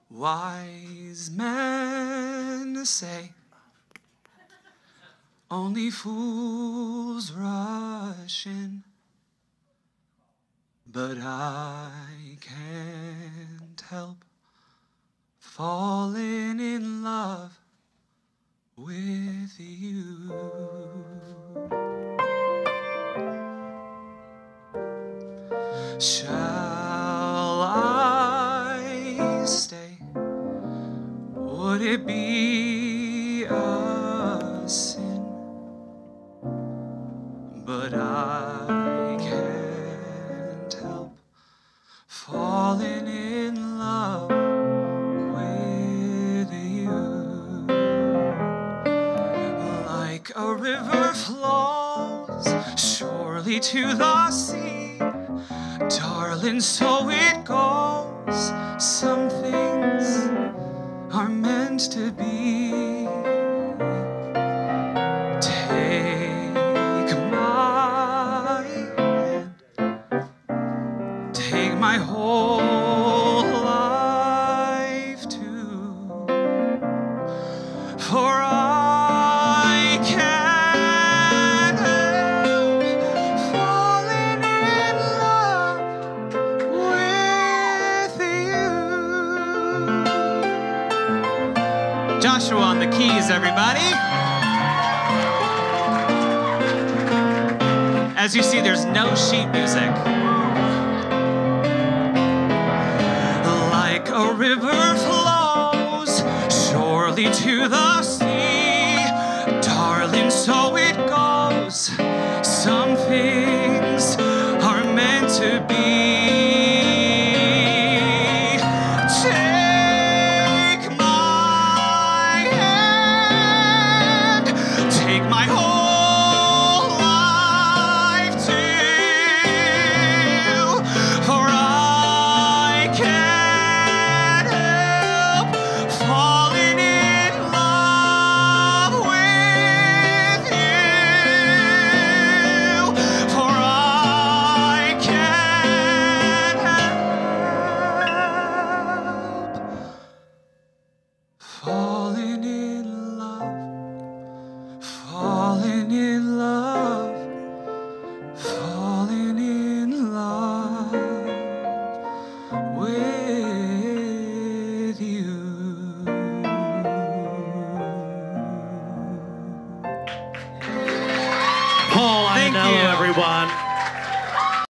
Wise men say only fools rush in, but I can't help falling in love with you. Shall I stay? Would it be a sin? But I can't help falling in love with you. Like a river flows surely to the sea, darling, so it goes. Some things are meant to be. Take my hand, take my whole life too, for I can't help falling in love with you. Joshua on the keys, everybody. As you see, there's no sheet music. Like a river flows surely to the sea, darling, so it goes. Some things are meant to be.